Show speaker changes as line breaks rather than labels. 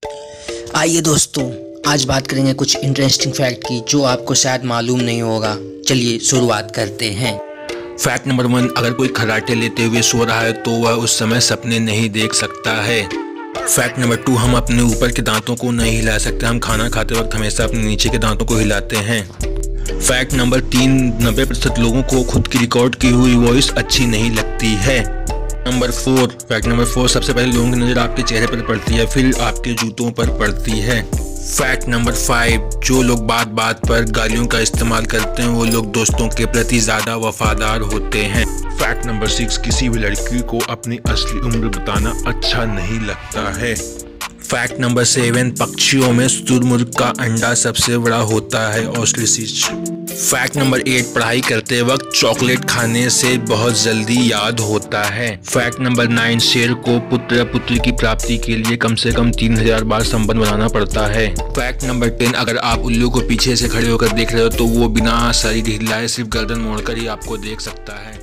आइए दोस्तों, आज बात करेंगे कुछ इंटरेस्टिंग फैक्ट की जो आपको शायद मालूम नहीं होगा। चलिए शुरुआत करते हैं।
फैक्ट नंबर 1, अगर कोई खर्राटे लेते हुए सो रहा है तो वह उस समय सपने नहीं देख सकता है। फैक्ट नंबर 2, हम अपने ऊपर के दांतों को नहीं हिला सकते। हम खाना खाते वक्त हमेशा अपने नीचे के दांतों को हिलाते हैं। फैक्ट नंबर 3, 90% लोगों को खुद की रिकॉर्ड की हुई वॉइस अच्छी नहीं लगती है। फैक्ट नंबर 4, सबसे पहले लोगों की नज़र आपके चेहरे पर पड़ती है, फिर आपके जूतों पर पड़ती है। फैक्ट नंबर 5, जो लोग बात बात पर गालियों का इस्तेमाल करते हैं वो लोग दोस्तों के प्रति ज़्यादा वफादार होते हैं। फैक्ट नंबर 6, किसी भी लड़की को अपनी असली उम्र बताना अच्छा नहीं लगता है। फैक्ट नंबर 7, पक्षियों में शुतुरमुर्ग का अंडा सबसे बड़ा होता है, ऑस्ट्रिच। फैक्ट नंबर 8, पढ़ाई करते वक्त चॉकलेट खाने से बहुत जल्दी याद होता है। फैक्ट नंबर 9, शेर को पुत्र या पुत्री की प्राप्ति के लिए कम से कम 3000 बार संबंध बनाना पड़ता है। फैक्ट नंबर 10, अगर आप उल्लू को पीछे से खड़े होकर देख रहे हो तो वो बिना शरीर हिलाए सिर्फ गर्दन मोड़कर ही आपको देख सकता है।